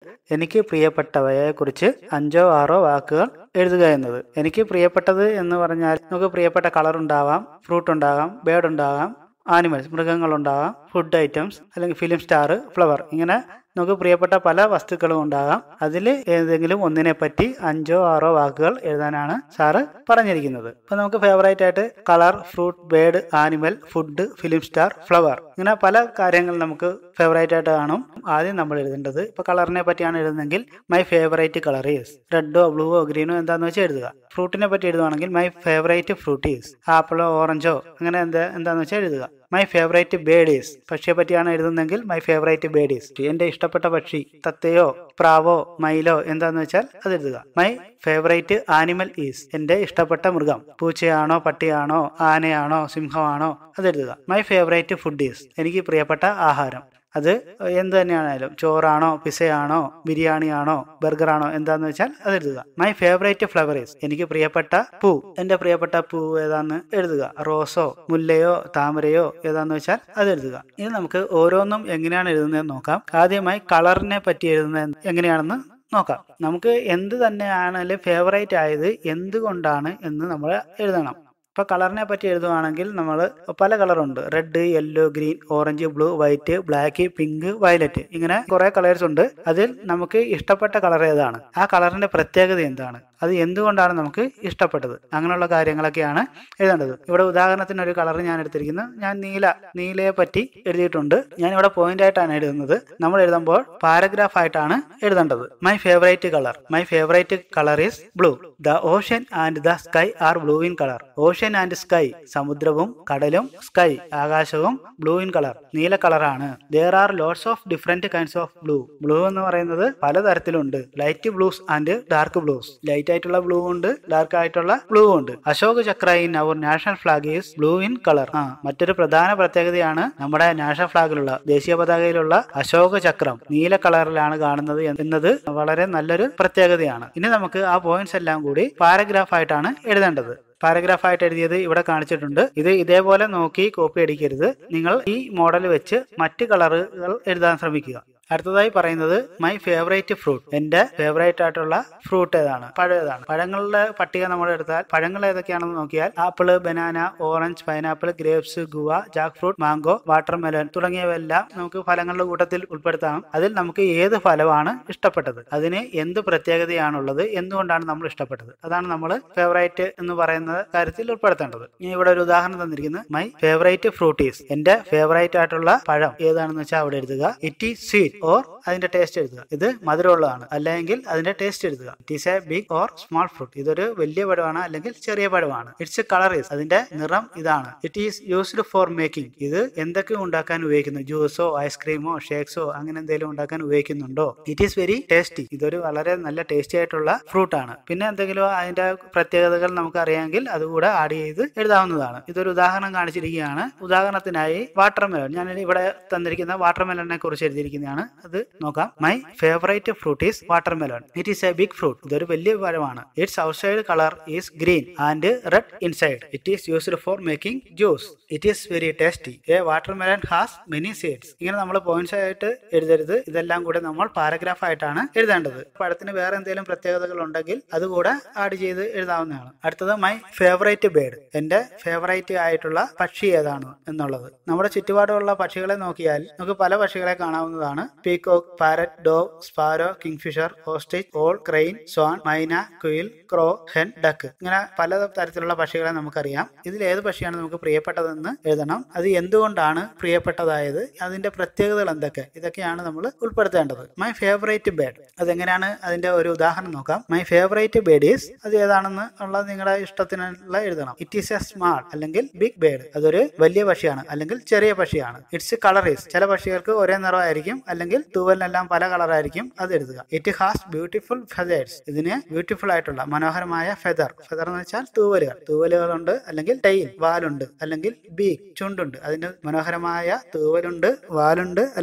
എനിക്ക് പ്രിയപ്പെട്ടവയെക്കുറിച്ച് 5-6 വാക്കുകൾ എഴുതുക എന്നത്. എനിക്ക് പ്രിയപ്പെട്ടത് എന്ന് പറഞ്ഞാൽ നമുക്ക് പ്രിയപ്പെട്ട കളർ ഉണ്ടാവാം, ഫ്രൂട്ട് ഉണ്ടാകാം, ബേർഡ് ഉണ്ടാകാം, ആനിമൽസ് മൃഗങ്ങളുണ്ടാകാം, ഫുഡ് ഐറ്റംസ് അല്ലെങ്കിൽ ഫിലിം സ്റ്റാർ, ഫ്ലവർ, ഇങ്ങനെ നമുക്ക് പ്രിയപ്പെട്ട പല വസ്തുക്കളും ഉണ്ടാകാം. അതിൽ ഏതെങ്കിലും ഒന്നിനെ പറ്റി 5-6 വാക്കുകൾ എഴുതാനാണ് സാറ് പറഞ്ഞിരിക്കുന്നത്. അപ്പൊ നമുക്ക് ഫേവറേറ്റ് ആയിട്ട് colour, fruit, bird, animal, food, film star, flower, ഇങ്ങനെ പല കാര്യങ്ങൾ നമുക്ക് ഫേവറേറ്റ് ആയിട്ട് കാണും. ആദ്യം നമ്മൾ എഴുതേണ്ടത്, ഇപ്പൊ കളറിനെ പറ്റിയാണ് എഴുതുന്നതെങ്കിൽ മൈ ഫേവറേറ്റ് കളർ ഈസ് റെഡോ ബ്ലൂവോ ഗ്രീനോ എന്താന്ന് വെച്ചാൽ എഴുതുക. ഫ്രൂട്ടിനെ പറ്റി എഴുതുവാണെങ്കിൽ മൈ ഫേവറേറ്റ് ഫ്രൂട്ട് ഈസ് ആപ്പിളോ ഓറഞ്ചോ അങ്ങനെ എന്താന്ന് വെച്ചാൽ എഴുതുക. മൈ ഫേവറേറ്റ് ബേർഡ് ഈസ് പക്ഷിയെ പറ്റിയാണ് എഴുതുന്നതെങ്കിൽ മൈ ഫേവറേറ്റ് ബേർഡ് ഈസ് എന്റെ ഇഷ്ടപ്പെട്ട പക്ഷി തത്തയോ പ്രാവോ മയിലോ എന്താന്ന് വെച്ചാൽ അത് എഴുതുക. മൈ ഫേവറേറ്റ് ആനിമൽ ഈസ് എന്റെ ഇഷ്ടപ്പെട്ട മൃഗം പൂച്ചയാണോ പട്ടിയാണോ ആനയാണോ സിംഹമാണോ അത് എഴുതുക. മൈ ഫേവറേറ്റ് ഫുഡ് ഈസ് എനിക്ക് പ്രിയപ്പെട്ട ആഹാരം, അത് എന്ത് തന്നെയാണേലും ചോറാണോ പിസയാണോ ബിരിയാണിയാണോ ബർഗറാണോ എന്താന്ന് വെച്ചാൽ അത് എഴുതുക. മൈ ഫേവറേറ്റ് ഫ്ലവർ ഈസ് എനിക്ക് പ്രിയപ്പെട്ട പൂ, എന്റെ പ്രിയപ്പെട്ട പൂ ഏതാന്ന് എഴുതുക. റോസോ മുല്ലയോ താമരയോ ഏതാന്ന് വെച്ചാൽ അത് എഴുതുക. ഇനി നമുക്ക് ഓരോന്നും എങ്ങനെയാണ് എഴുതുന്നതെന്ന് നോക്കാം. ആദ്യമായി കളറിനെ പറ്റി എഴുതുന്നത് എങ്ങനെയാണെന്ന് നോക്കാം. നമുക്ക് എന്ത് തന്നെയാണെങ്കിലും ഫേവറേറ്റ് ആയത് എന്തുകൊണ്ടാണ് എന്ന് നമ്മൾ എഴുതണം. ഇപ്പൊ കളറിനെ പറ്റി എഴുതുവാണെങ്കിൽ നമ്മൾ പല കളറുണ്ട്, red, yellow, green, orange, blue, white, black, pink, violet, ഇങ്ങനെ കുറെ കളേഴ്സ് ഉണ്ട്. അതിൽ നമുക്ക് ഇഷ്ടപ്പെട്ട കളർ ഏതാണ്, ആ കളറിന്റെ പ്രത്യേകത എന്താണ്, അത് എന്തുകൊണ്ടാണ് നമുക്ക് ഇഷ്ടപ്പെട്ടത്, അങ്ങനെയുള്ള കാര്യങ്ങളൊക്കെയാണ് എഴുതേണ്ടത്. ഇവിടെ ഉദാഹരണത്തിന് ഒരു കളർ ഞാൻ എടുത്തിരിക്കുന്നത്, ഞാൻ നീലയെ പറ്റി എഴുതിയിട്ടുണ്ട്. ഞാൻ ഇവിടെ പോയിന്റ് ആയിട്ടാണ് എഴുതുന്നത്. നമ്മൾ എഴുതുമ്പോൾ പാരഗ്രാഫ് ആയിട്ടാണ് എഴുതേണ്ടത്. My favourite colour is blue. The ocean and the sky are blue in colour. Ocean and sky സമുദ്രവും കടലും, സ്കൈ ആകാശവും, ബ്ലൂ ഇൻ കളർ നീല കളറാണ്. There are lots of different kinds of blue. Blue എന്ന് പറയുന്നത് പലതരത്തിലുണ്ട്. Light blues and dark blues, light ആയിട്ടുള്ള blue ഉണ്ട്, ഡാർക്ക് ആയിട്ടുള്ള ബ്ലൂ ഉണ്ട്. Ashok Chakra in our national flag is blue in colour. മറ്റൊരു പ്രധാന പ്രത്യേകതയാണ് നമ്മുടെ നാഷണൽ ഫ്ലാഗിലുള്ള ദേശീയ പതാകയിലുള്ള അശോക ചക്രം നീല കളറിലാണ് കാണുന്നത് എന്നത് വളരെ നല്ലൊരു പ്രത്യേകതയാണ്. ഇനി നമുക്ക് ആ പോയിന്റ്സ് എല്ലാം കൂടി പാരഗ്രാഫ് ആയിട്ടാണ് എഴുതേണ്ടത്. പാരഗ്രാഫ് ആയിട്ട് എഴുതിയത് ഇവിടെ കാണിച്ചിട്ടുണ്ട്. ഇത് ഇതേപോലെ നോക്കി കോപ്പി അടിക്കരുത്. നിങ്ങൾ ഈ മോഡൽ വെച്ച് മറ്റ് കളറുകൾ എഴുതാൻ ശ്രമിക്കുക. അടുത്തതായി പറയുന്നത് മൈ ഫേവറേറ്റ് ഫ്രൂട്ട്. എന്റെ ഫേവറേറ്റ് ആയിട്ടുള്ള ഫ്രൂട്ട് ഏതാണ്, പഴം ഏതാണ്. പഴങ്ങളുടെ പട്ടിക നമ്മൾ എടുത്താൽ പഴങ്ങൾ ഏതൊക്കെയാണെന്ന് നോക്കിയാൽ apple, banana, orange, pineapple, grapes, guava, jackfruit, mango, watermelon തുടങ്ങിയവയെല്ലാം നമുക്ക് ഫലങ്ങളുടെ കൂട്ടത്തിൽ ഉൾപ്പെടുത്താം. അതിൽ നമുക്ക് ഏത് ഫലമാണ് ഇഷ്ടപ്പെട്ടത്, അതിന് എന്ത് പ്രത്യേകതയാണുള്ളത്, എന്തുകൊണ്ടാണ് നമ്മൾ ഇഷ്ടപ്പെട്ടത്, അതാണ് നമ്മൾ ഫേവറേറ്റ് എന്ന് പറയുന്ന കാര്യത്തിൽ ഉൾപ്പെടുത്തേണ്ടത്. ഇനി ഇവിടെ ഒരു ഉദാഹരണം തന്നിരിക്കുന്നത് മൈ ഫേവറേറ്റ് ഫ്രൂട്ട് ഈസ് എന്റെ ഫേവറേറ്റ് ആയിട്ടുള്ള പഴം ഏതാണെന്ന് വെച്ചാൽ അവിടെ എഴുതുക. ഇറ്റ് ഈസ് സ്വീറ്റ് ഓർ അതിന്റെ ടേസ്റ്റ് എഴുതുക. ഇത് മധുരമുള്ളതാണ് അല്ലെങ്കിൽ അതിന്റെ ടേസ്റ്റ് എഴുതുക. It is a big or small fruit. ഇതൊരു വലിയ പഴമാണ് അല്ലെങ്കിൽ ചെറിയ പഴമാണ്. ഇറ്റ്സ് കളർ ഈസ് അതിന്റെ നിറം ഇതാണ്. It is used for making. ഇത് എന്തൊക്കെ ഉണ്ടാക്കാൻ ഉപയോഗിക്കുന്നു, ജ്യൂസോ ഐസ്ക്രീമോ ഷേക്സോ അങ്ങനെ എന്തെങ്കിലും ഉണ്ടാക്കാൻ ഉപയോഗിക്കുന്നുണ്ടോ. It is very tasty. ഇതൊരു വളരെ നല്ല ടേസ്റ്റി ആയിട്ടുള്ള ഫ്രൂട്ട് ആണ്. പിന്നെ എന്തെങ്കിലും അതിന്റെ പ്രത്യേകതകൾ നമുക്ക് അറിയാമെങ്കിൽ അതുകൂടെ ആഡ് ചെയ്ത് എഴുതാവുന്നതാണ്. ഇതൊരു ഉദാഹരണം കാണിച്ചിരിക്കുകയാണ്. ഉദാഹരണത്തിനായി വാട്ടർമെലൺ, ഞാൻ ഇവിടെ തന്നിരിക്കുന്ന വാട്ടർമെലണിനെ കുറിച്ച് എഴുതിയിരിക്കുന്നതാണ്. അത് നോക്കാം. My favourite fruit is watermelon. It is a big fruit. ഇതൊരു വലിയ പഴമാണ്. Its outside colour is green and red inside. It is used for making juice. It is very tasty. A watermelon has many seeds. ഇങ്ങനെ നമ്മൾ points ആയിട്ട് എഴുതരുത്. ഇതെല്ലാം കൂടെ നമ്മൾ പാരഗ്രാഫ് ആയിട്ടാണ് എഴുതേണ്ടത്. പഴത്തിന് വേറെ എന്തെങ്കിലും പ്രത്യേകതകൾ ഉണ്ടെങ്കിൽ അതുകൂടെ ആഡ് ചെയ്ത് എഴുതാവുന്നതാണ്. അടുത്തത് മൈ ഫേവറേറ്റ് ബേർഡ്. എന്റെ ഫേവറേറ്റ് ആയിട്ടുള്ള പക്ഷി ഏതാണ് എന്നുള്ളത്. നമ്മുടെ ചുറ്റുപാടുള്ള പക്ഷികളെ നോക്കിയാൽ നമുക്ക് പല പക്ഷികളെ കാണാവുന്നതാണ്. Peacock, parrot, dove, sparrow, kingfisher, ostrich, owl, crane, swan, myna, കുയിൽ, ക്രോ, ഹെൻ, ഡക്ക്, ഇങ്ങനെ പല തരത്തിലുള്ള പക്ഷികളെ നമുക്കറിയാം. ഇതിൽ ഏത് പക്ഷിയാണ് നമുക്ക് പ്രിയപ്പെട്ടതെന്ന് എഴുതണം. അത് എന്തുകൊണ്ടാണ് പ്രിയപ്പെട്ടതായത്, അതിന്റെ പ്രത്യേകതകൾ എന്തൊക്കെ, ഇതൊക്കെയാണ് നമ്മൾ ഉൾപ്പെടുത്തേണ്ടത്. മൈ ഫേവറേറ്റ് ബേർഡ്, അതെങ്ങനെയാണ് അതിന്റെ ഒരു ഉദാഹരണം നോക്കാം. മൈ ഫേവറേറ്റ് ബേർഡ് ഈസ്, അത് ഏതാണെന്ന് ഉള്ളത് നിങ്ങളുടെ ഇഷ്ടത്തിനുള്ള എഴുതണം. ഇറ്റ് ഈസ് എ സ്മാൾ അല്ലെങ്കിൽ ബിഗ് ബേർഡ്. അതൊരു വലിയ പക്ഷിയാണ് അല്ലെങ്കിൽ ചെറിയ പക്ഷിയാണ്. ഇറ്റ്സ് കളർ ഈസ്, ചില പക്ഷികൾക്ക് ഒരേ നിറമായിരിക്കും അല്ലെങ്കിൽ തൂവലിനെല്ലാം പല കളറായിരിക്കും, അത് എഴുതുക. It has beautiful feathers. ഇതിന് ബ്യൂട്ടിഫുൾ ആയിട്ടുള്ള മനോഹരമായ ഫെദർ എന്ന് വെച്ചാൽ തൂവലുകളുണ്ട് അല്ലെങ്കിൽ ടെയിൽ വാലുണ്ട് അല്ലെങ്കിൽ ബീക്ക് ചുണ്ടുണ്ട്. അതിന് മനോഹരമായ തൂവലുണ്ട്, വാലുണ്ട് അല്ലെങ്കിൽ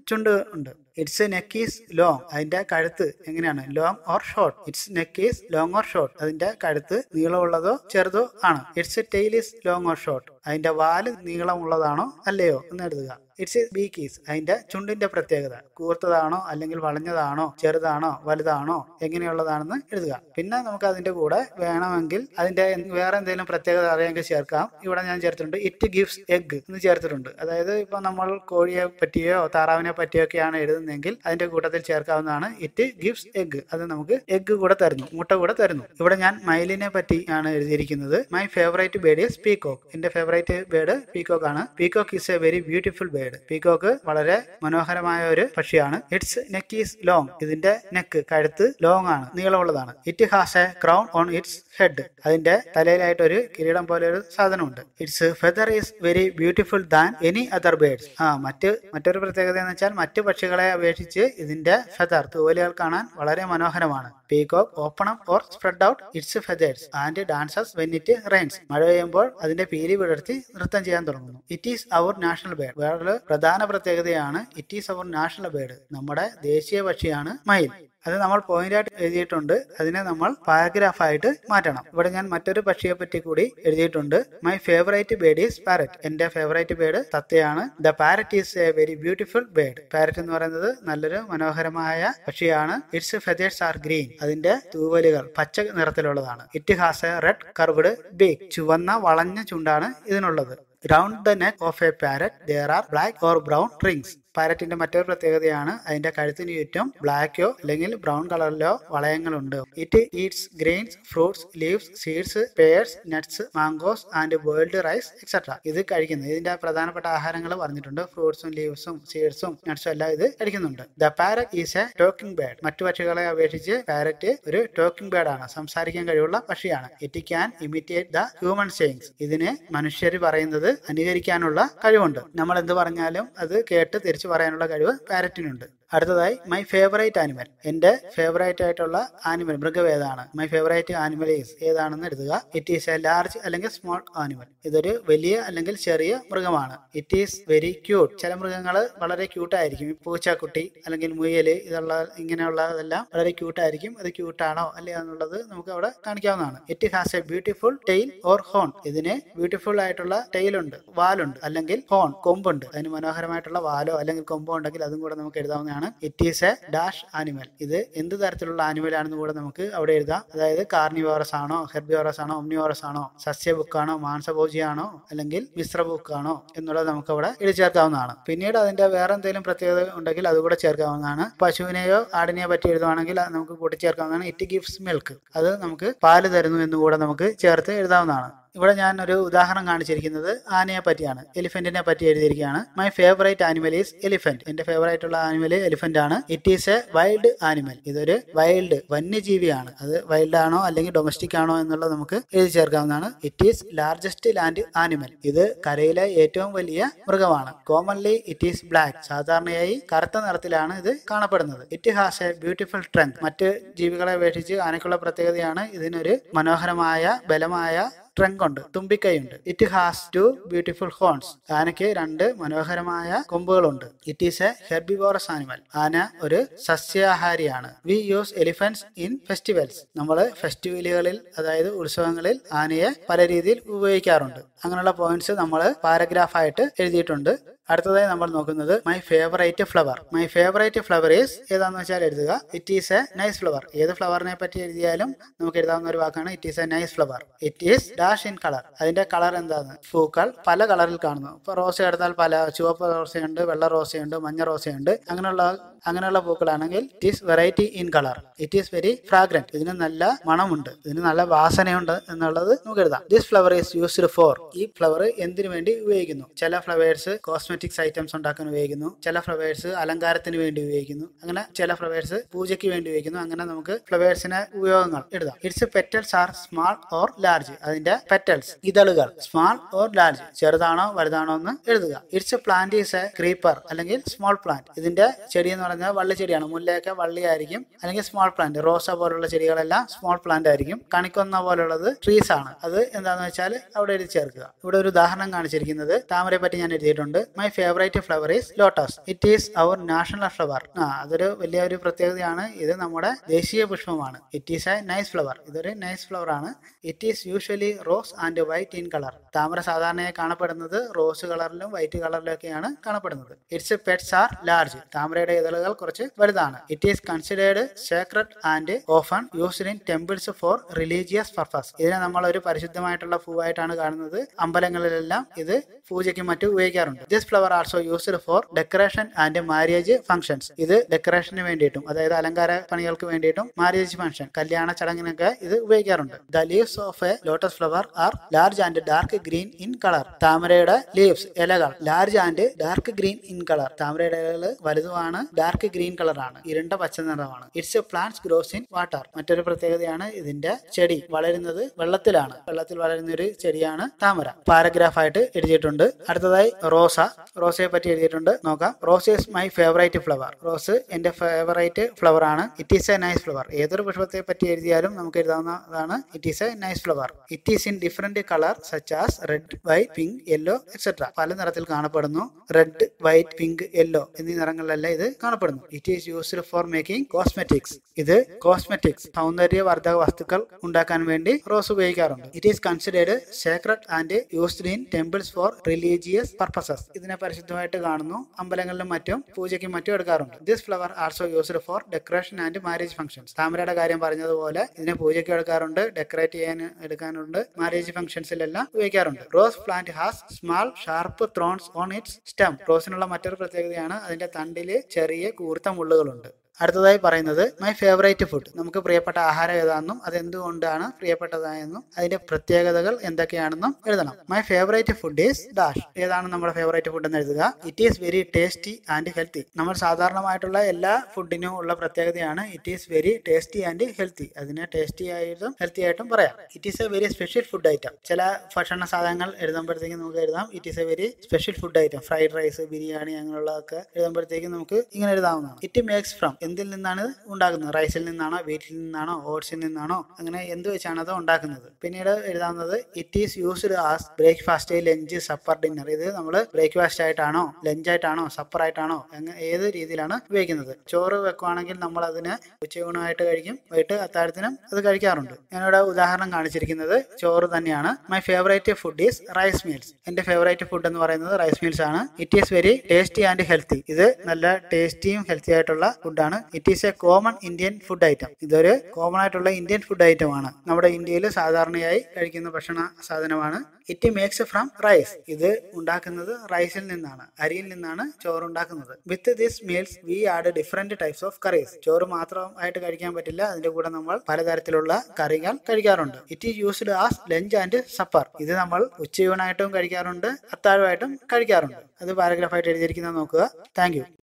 ചുണ്ട് ഉണ്ട്. ഇറ്റ്സ് നെക്ക് ഈസ് ലോങ്, അതിന്റെ കഴുത്ത് എങ്ങനെയാണ്? Long or short. Its neck is long or short, അതിന്റെ കഴുത്ത് നീളമുള്ളതോ ചെറുതോ ആണ്. Its tail is long or short, അതിന്റെ വാല് നീളമുള്ളതാണോ അല്ലയോ എന്ന് എഴുതുക. ഇറ്റ്സ് ബീക്ക് ഈസ്, അതിന്റെ ചുണ്ടിന്റെ പ്രത്യേകത കൂർത്തതാണോ അല്ലെങ്കിൽ വളഞ്ഞതാണോ, ചെറുതാണോ വലുതാണോ, എങ്ങനെയുള്ളതാണെന്ന് എഴുതുക. പിന്നെ നമുക്ക് അതിന്റെ കൂടെ വേണമെങ്കിൽ അതിന്റെ വേറെ എന്തെങ്കിലും പ്രത്യേകത അറിയാമെങ്കിൽ ചേർക്കാം. ഇവിടെ ഞാൻ ചേർത്തിട്ടുണ്ട് ഇറ്റ് ഗിവ്സ് എഗ് എന്ന് ചേർത്തിട്ടുണ്ട്. അതായത് ഇപ്പൊ നമ്മൾ കോഴിയെ പറ്റിയോ താറാവിനെ പറ്റിയോ ഒക്കെയാണ് എഴുതുന്നതെങ്കിൽ അതിന്റെ കൂട്ടത്തിൽ ചേർക്കാവുന്നതാണ് ഇറ്റ് ഗിവ്സ് എഗ്. അത് നമുക്ക് എഗ് കൂടെ തരുന്നു, മുട്ട കൂടെ തരുന്നു. ഇവിടെ ഞാൻ മയിലിനെ പറ്റിയാണ് എഴുതിയിരിക്കുന്നത്. My favourite bird is peacock, എന്റെ ഫേവറേറ്റ് ബേർഡ് പീകോക്ക് ആണ്. Peacock is a very beautiful bird. Peacock വളരെ മനോഹരമായ ഒരു പക്ഷിയാണ്. ഇറ്റ്സ് നെക്ക് ഈസ് ലോങ്, ഇതിന്റെ നെക്ക് കഴുത്ത് ലോങ് ആണ്, നീളമുള്ളതാണ്. It has a crown on its head, അതിന്റെ തലയിലായിട്ട് ഒരു കിരീടം പോലെ ഒരു സാധനമുണ്ട്. Its feather is very beautiful than any other birds. മറ്റൊരു പ്രത്യേകത എന്ന് വെച്ചാൽ മറ്റു പക്ഷികളെ അപേക്ഷിച്ച് ഇതിന്റെ ഫെദർ, തൂവലുകൾ കാണാൻ വളരെ മനോഹരമാണ്. Peacock open up or spread out its feathers and dances when it rains, മഴ പെയ്യുമ്പോൾ അതിന്റെ പീലി വിടർത്തി നൃത്തം ചെയ്യാൻ തുടങ്ങുന്നു. It is our national bird, വേറൊരു പ്രധാന പ്രത്യേകതയാണ് it is our national bird, നമ്മുടെ ദേശീയ പക്ഷിയാണ് മയിൽ. അത് നമ്മൾ പോയിന്റായിട്ട് എഴുതിയിട്ടുണ്ട്, അതിനെ നമ്മൾ പാരഗ്രാഫായിട്ട് മാറ്റണം. ഇവിടെ ഞാൻ മറ്റൊരു പക്ഷിയെ പറ്റി കൂടി എഴുതിയിട്ടുണ്ട്. My favourite bird is parrot, എന്റെ ഫേവറേറ്റ് ബേർഡ് തത്തയാണ്. The parrot is a very beautiful bird, parrot എന്ന് പറയുന്നത് നല്ലൊരു മനോഹരമായ പക്ഷിയാണ്. ഇറ്റ്സ് ഫെദേഴ്സ് ആർ ഗ്രീൻ, അതിന്റെ തൂവലുകൾ പച്ച നിറത്തിലുള്ളതാണ്. It has a red curved beak, ചുവന്ന വളഞ്ഞ ചുണ്ടാണ് ഇതിനുള്ളത്. Round the neck of a parrot there are black or brown rings. പാരറ്റിന്റെ മറ്റൊരു പ്രത്യേകതയാണ് അതിന്റെ കഴുത്തിന് ചുറ്റും ബ്ലാക്കോ അല്ലെങ്കിൽ ബ്രൗൺ കളറിലോ വളയങ്ങളുണ്ട്. It eats grains, fruits, leaves, seeds, pears, nuts, mangoes and boiled rice etcetera. ഇത് കഴിക്കുന്നത്, ഇതിന്റെ പ്രധാനപ്പെട്ട ആഹാരങ്ങൾ പറഞ്ഞിട്ടുണ്ട്. ഫ്രൂട്ട്സും ലീവ്സും സീഡ്സും നട്ട്സും എല്ലാം ഇത് കഴിക്കുന്നുണ്ട്. The parrot is a talking bird, മറ്റു പക്ഷികളെ അപേക്ഷിച്ച് പാരറ്റ് ഒരു ടോക്കിംഗ് ബേർഡ് ആണ്, സംസാരിക്കാൻ കഴിവുള്ള പക്ഷിയാണ്. It can imitate the human sayings, ഇതിന് മനുഷ്യർ പറയുന്നത് അനുകരിക്കാനുള്ള കഴിവുണ്ട്. നമ്മൾ എന്ത് പറഞ്ഞാലും അത് കേട്ട് തിരിച്ചു പറയാനുള്ള കഴിവ് പാരറ്റിനുണ്ട്. അടുത്തതായി മൈ ഫേവറേറ്റ് ആനിമൽ, എന്റെ ഫേവറേറ്റ് ആയിട്ടുള്ള ആനിമൽ മൃഗം ഏതാണ്? മൈ ഫേവറേറ്റ് ആനിമൽ ഈസ് ഏതാണെന്ന് എഴുതുക. ഇറ്റ് ഈസ് എ ലാർജ് അല്ലെങ്കിൽ സ്മോൾ ആനിമൽ, ഇതൊരു വലിയ അല്ലെങ്കിൽ ചെറിയ മൃഗമാണ്. ഇറ്റ് ഈസ് വെരി ക്യൂട്ട്, ചില മൃഗങ്ങൾ വളരെ ക്യൂട്ടായിരിക്കും. പൂച്ചക്കുട്ടി അല്ലെങ്കിൽ മുയല് ഇങ്ങനെയുള്ളതെല്ലാം വളരെ ക്യൂട്ടായിരിക്കും. അത് ക്യൂട്ടാണോ അല്ലയോ എന്നുള്ളത് നമുക്ക് അവിടെ കാണിക്കാവുന്നതാണ്. It has a beautiful tail or horn, ഇതിന് ബ്യൂട്ടിഫുൾ ആയിട്ടുള്ള ടെയിൽ ഉണ്ട്, വാലുണ്ട്, അല്ലെങ്കിൽ ഹോൺ കൊമ്പുണ്ട്. അതിന് മനോഹരമായിട്ടുള്ള വാലോ അല്ലെങ്കിൽ കൊമ്പോ ഉണ്ടെങ്കിൽ അതും കൂടെ നമുക്ക് എഴുതാവുന്നതാണ്. It is a dash animal, ഇത് എന്ത് തരത്തിലുള്ള ആനിമൽ ആണെന്ന് കൂടെ നമുക്ക് അവിടെ എഴുതാം. അതായത് കാർണിവോറസ് ആണോ, ഹെർബിവോറസ് ആണോ, ഒമ്നിവോറസ് ആണോ, സസ്യബുക്കാണോ, മാംസഭോജിയാണോ അല്ലെങ്കിൽ മിശ്രബുക്കാണോ എന്നുള്ളത് നമുക്ക് അവിടെ എഴുതി ചേർക്കാവുന്നതാണ്. പിന്നീട് അതിന്റെ വേറെ എന്തെങ്കിലും പ്രത്യേകത ഉണ്ടെങ്കിൽ അതുകൂടെ ചേർക്കാവുന്നതാണ്. പശുവിനെയോ ആടിനെയോ പറ്റി എഴുതുവാണെങ്കിൽ നമുക്ക് കൂട്ടിച്ചേർക്കാവുന്നതാണ്. ഇറ്റ് ഗിവ്സ് മിൽക്ക്, അത് നമുക്ക് പാല് തരുന്നു എന്നുകൂടെ നമുക്ക് ചേർത്ത് എഴുതാവുന്നതാണ്. ഇവിടെ ഞാൻ ഒരു ഉദാഹരണം കാണിച്ചിരിക്കുന്നത് ആനയെ പറ്റിയാണ്, എലിഫന്റിനെ പറ്റി എഴുതിയിരിക്കുകയാണ്. My favourite animal is elephant, എന്റെ ഫേവറേറ്റ് ഉള്ള ആനിമൽ എലിഫന്റ് ആണ്. It is a wild animal, ഇതൊരു വൈൽഡ് വന്യജീവിയാണ്. അത് വൈൽഡ് ആണോ അല്ലെങ്കിൽ ഡൊമസ്റ്റിക് ആണോ എന്നുള്ളത് നമുക്ക് എഴുതി ചേർക്കാവുന്നതാണ്. It is largest land animal, ഇത് കരയിലെ ഏറ്റവും വലിയ മൃഗമാണ്. കോമൺലി ഇറ്റ് ഈസ് ബ്ലാക്ക്, സാധാരണയായി കറുത്ത നിറത്തിലാണ് ഇത് കാണപ്പെടുന്നത്. It has a beautiful trunk, മറ്റ് ജീവികളെ അപേക്ഷിച്ച് ആനയ്ക്കുള്ള പ്രത്യേകതയാണ് ഇതിനൊരു മനോഹരമായ ബലമായ ട്രങ്ക് ഉണ്ട്, തുമ്പിക്കൈയുണ്ട്. It has two beautiful horns, ആനയ്ക്ക് രണ്ട് മനോഹരമായ കൊമ്പുകളുണ്ട്. It is a herbivorous animal, ആന ഒരു സസ്യാഹാരിയാണ്. We use elephants in festivals, നമ്മൾ ഫെസ്റ്റിവലുകളിൽ അതായത് ഉത്സവങ്ങളിൽ ആനയെ പല രീതിയിൽ ഉപയോഗിക്കാറുണ്ട്. അങ്ങനെയുള്ള പോയിന്റ്സ് നമ്മൾ പാരഗ്രാഫായിട്ട് എഴുതിയിട്ടുണ്ട്. അടുത്തതായി നമ്മൾ നോക്കുന്നത് my favourite flower. My favourite flower is ഏതാണെന്ന് വെച്ചാൽ എഴുതുക. It is a nice flower, ഏത് ഫ്ലവറിനെ പറ്റി എഴുതിയാലും നമുക്ക് എഴുതാവുന്ന ഒരു വാക്കാണ് it is a nice flower. It is dash in colour, അതിന്റെ കളർ എന്താണ്? പൂക്കൾ പല കളറിൽ കാണുന്നു. ഇപ്പൊ റോസ എടുത്താൽ പല ചുവപ്പ് റോസയുണ്ട്, വെള്ള റോസയുണ്ട്, മഞ്ഞ റോസയുണ്ട്. അങ്ങനെയുള്ള പൂക്കളാണെങ്കിൽ it is variety in colour. It is very fragrant, ഇതിന് നല്ല മണമുണ്ട്, ഇതിന് നല്ല വാസനയുണ്ട് എന്നുള്ളത് നമുക്ക് എഴുതാം. This flower is used for, ഈ ഫ്ലവർ എന്തിനു വേണ്ടി ഉപയോഗിക്കുന്നു? ചില ഫ്ലവേഴ്സ് കോസ്മെറ്റിക്സ് ഐറ്റംസ് ഉണ്ടാക്കാൻ ഉപയോഗിക്കുന്നു, ചില ഫ്ലവേഴ്സ് അലങ്കാരത്തിന് വേണ്ടി ഉപയോഗിക്കുന്നു, അങ്ങനെ ചില ഫ്ലവേഴ്സ് പൂജയ്ക്ക് വേണ്ടി ഉപയോഗിക്കുന്നു. അങ്ങനെ നമുക്ക് ഫ്ലവേഴ്സിന് ഉപയോഗങ്ങൾ എഴുതാം. Its petals are small or large, അതിന്റെ പെറ്റൽസ് ഇതളുകൾ സ്മാൾ ഓർ ലാർജ്, ചെറുതാണോ വലുതാണോ എന്ന് എഴുതുക. Its plant is a creeper അല്ലെങ്കിൽ സ്മോൾ പ്ലാന്റ്, ഇതിന്റെ ചെടി എന്ന് പറഞ്ഞാൽ വള്ളിച്ചെടിയാണ്. മുല്ലയൊക്കെ വള്ളിയായിരിക്കും, അല്ലെങ്കിൽ സ്മോൾ പ്ലാന്റ്, റോസ പോലുള്ള ചെടികളെല്ലാം സ്മോൾ പ്ലാന്റ് ആയിരിക്കും. കണിക്കൊന്ന പോലുള്ളത് ട്രീസ് ആണ്. അത് എന്താണെന്ന് വെച്ചാൽ അവിടെ എഴുതി ചേർക്കുക. ഇവിടെ ഒരു ഉദാഹരണം കാണിച്ചിരിക്കുന്നത് താമരയെ പറ്റി ഞാൻ എഴുതിയിട്ടുണ്ട്. My my favourite flower is lotus. It is our national flower. അതൊരു വലിയൊരു പ്രത്യേകതയാണ്. ഇത് നമ്മുടെ ദേശീയ പുഷ്പമാണ്. It is a nice flower. ഇതൊരു നൈസ് ഫ്ലവർ ആണ്. It is usually rose and white in colour. താമര സാധാരണയായി കാണപ്പെടുന്നത് റോസ് കളറിലും വൈറ്റ് കളറിലൊക്കെയാണ് കാണപ്പെടുന്നത്. Its pets are large. താമരയുടെ ഇതളുകൾ കുറച്ച് വലുതാണ്. It is considered sacred and often used in temples for religious purpose. ഇതിനെ നമ്മൾ ഒരു പരിശുദ്ധമായിട്ടുള്ള പൂവായിട്ടാണ് കാണുന്നത്. അമ്പലങ്ങളിലെല്ലാം ഇത് പൂജയ്ക്കും മറ്റും ഉപയോഗിക്കാറുണ്ട്. This flower also used for decoration and marriage functions. ഇത് ഡെക്കറേഷന് വേണ്ടിയിട്ടും അതായത് അലങ്കാര പണികൾക്ക് വേണ്ടിയിട്ടും മാരേജ് ഫംഗ്ഷൻ കല്യാണ ചടങ്ങിനൊക്കെ ഇത് ഉപയോഗിക്കാറുണ്ട്. The leaves of a lotus flower are large and dark green in colour. താമരയുടെ ലീവ്സ് ഇലകൾ large and dark green in colour. താമരയുടെ ഇലകൾ വലുതുമാണ്, ഡാർക്ക് ഗ്രീൻ കളറാണ്, ഇരുണ്ട പച്ച നിറമാണ്. Its plants grows in water. മറ്റൊരു പ്രത്യേകതയാണ് ഇതിന്റെ ചെടി വളരുന്നത് വെള്ളത്തിലാണ്. വെള്ളത്തിൽ വളരുന്ന ഒരു ചെടിയാണ് താമര. പാരഗ്രാഫ് ആയിട്ട് എഴുതിയിട്ടുണ്ട്. അടുത്തതായി റോസയെ പറ്റി എഴുതിയിട്ടുണ്ട്, നോക്കാം. Rose is my favourite flower. Rose എന്റെ ഫേവറേറ്റ് ഫ്ലവർ ആണ്. It is a nice flower. ഏതൊരു പുഷ്പത്തെ പറ്റി എഴുതിയാലും നമുക്ക് എഴുതാവുന്നതാണ് it is a nice flower. It is in different colour such as red, white, pink, yellow etcetera. പല നിറത്തിൽ കാണപ്പെടുന്നു. റെഡ്, വൈറ്റ്, പിങ്ക്, യെല്ലോ എന്നീ നിറങ്ങളിലെല്ലാം ഇത് കാണപ്പെടുന്നു. It is used for making cosmetics. ഇത് കോസ്മെറ്റിക്സ് സൗന്ദര്യവർദ്ധക വസ്തുക്കൾ ഉണ്ടാക്കാൻ വേണ്ടി റോസ് ഉപയോഗിക്കാറുണ്ട്. It is considered sacred and used in temples for religious purposes. ഇതിനെ പരിശുദ്ധമായിട്ട് കാണുന്നു. അമ്പലങ്ങളിലും മറ്റും പൂജയ്ക്കും മറ്റും എടുക്കാറുണ്ട്. This flower also used for decoration and marriage functions. താമരയുടെ കാര്യം പറഞ്ഞതുപോലെ ഇതിനെ പൂജയ്ക്ക് എടുക്കാറുണ്ട്, ഡെക്കറേറ്റ് ചെയ്യാൻ എടുക്കാനുണ്ട്, മാരേജ് ഫംഗ്ഷൻസിലെല്ലാം ഉപയോഗിക്കാറുണ്ട്. Rose plant has small sharp thorns on its stem. റോസിനുള്ള മറ്റൊരു പ്രത്യേകതയാണ് അതിന്റെ തണ്ടില് ചെറിയ കൂർത്ത മുള്ളുകളുണ്ട്. അടുത്തതായി പറയുന്നത് മൈ ഫേവറേറ്റ് ഫുഡ്. നമുക്ക് പ്രിയപ്പെട്ട ആഹാരം ഏതാണെന്നും അതെന്തുകൊണ്ടാണ് പ്രിയപ്പെട്ടതായെന്നും അതിന്റെ പ്രത്യേകതകൾ എന്തൊക്കെയാണെന്നും എഴുതണം. My favourite food is dash. ഏതാണ് നമ്മുടെ ഫേവറേറ്റ് ഫുഡ് എന്ന് എഴുതുക. It is very tasty and healthy. നമ്മൾ സാധാരണമായിട്ടുള്ള എല്ലാ ഫുഡിനും ഉള്ള പ്രത്യേകതയാണ് it is very tasty and healthy. അതിനെ ടേസ്റ്റി ആയിട്ടും ഹെൽത്തി ആയിട്ടും പറയാം. It is a very special food item. ചില ഭക്ഷണ സാധനങ്ങൾ എഴുതുമ്പോഴത്തേക്കും നമുക്ക് എഴുതാം it is a very special food item. Fried rice, biryani അങ്ങനെയുള്ളതൊക്കെ എഴുതുമ്പോഴത്തേക്കും നമുക്ക് ഇങ്ങനെ എഴുതാവുന്നതാണ്. It makes from. എന്തിൽ നിന്നാണ് ഉണ്ടാക്കുന്നത്? റൈസിൽ നിന്നാണോ, വീറ്റിൽ നിന്നാണോ, ഓട്സിൽ നിന്നാണോ, അങ്ങനെ എന്ത് വെച്ചാണ് അത് ഉണ്ടാക്കുന്നത്? പിന്നീട് എഴുതാവുന്നത് it is used as breakfast, lunch, supper, dinner. ഇത് നമ്മൾ ബ്രേക്ക്ഫാസ്റ്റ് ആയിട്ടാണോ, ലഞ്ച് ആയിട്ടാണോ, സപ്പർ ആയിട്ടാണോ, ഏത് രീതിയിലാണ് ഉപയോഗിക്കുന്നത്? ചോറ് വെക്കുവാണെങ്കിൽ നമ്മൾ അതിന് ഉച്ചയൂണമായിട്ട് കഴിക്കും, വൈകിട്ട് അത്താഴത്തിനും അത് കഴിക്കാറുണ്ട്. ഞാനിവിടെ ഉദാഹരണം കാണിച്ചിരിക്കുന്നത് ചോറ് തന്നെയാണ്. My favourite food is rice meals. എന്റെ ഫേവറേറ്റ് ഫുഡ് എന്ന് പറയുന്നത് റൈസ് മീൽസ് ആണ്. It is very tasty and healthy. ഇത് നല്ല ടേസ്റ്റിയും ഹെൽത്തി ആയിട്ടുള്ള ഫുഡാണ്. It is a common Indian food item. ഇതൊരു കോമൺ ആയിട്ടുള്ള ഇന്ത്യൻ ഫുഡ് ഐറ്റം ആണ്. നമ്മുടെ ഇന്ത്യയിൽ സാധാരണയായി കഴിക്കുന്ന ഭക്ഷണ സാധനമാണ്. It makes from rice. ഇത് ഉണ്ടാക്കുന്നത് റൈസിൽ നിന്നാണ്, അരിയിൽ നിന്നാണ് ചോറ് ഉണ്ടാക്കുന്നത്. With this meals we add different types of കറീസ്. ചോറ് മാത്രമായിട്ട് കഴിക്കാൻ പറ്റില്ല, അതിന്റെ കൂടെ നമ്മൾ പലതരത്തിലുള്ള കറികൾ കഴിക്കാറുണ്ട്. It is used as lunch and supper. ഇത് നമ്മൾ ഉച്ചയൂണായിട്ടും കഴിക്കാറുണ്ട്, അത്താഴമായിട്ടും കഴിക്കാറുണ്ട്. അത് പാരഗ്രാഫായിട്ട് എഴുതിയിരിക്കുന്നത് നോക്കുക. Thank U.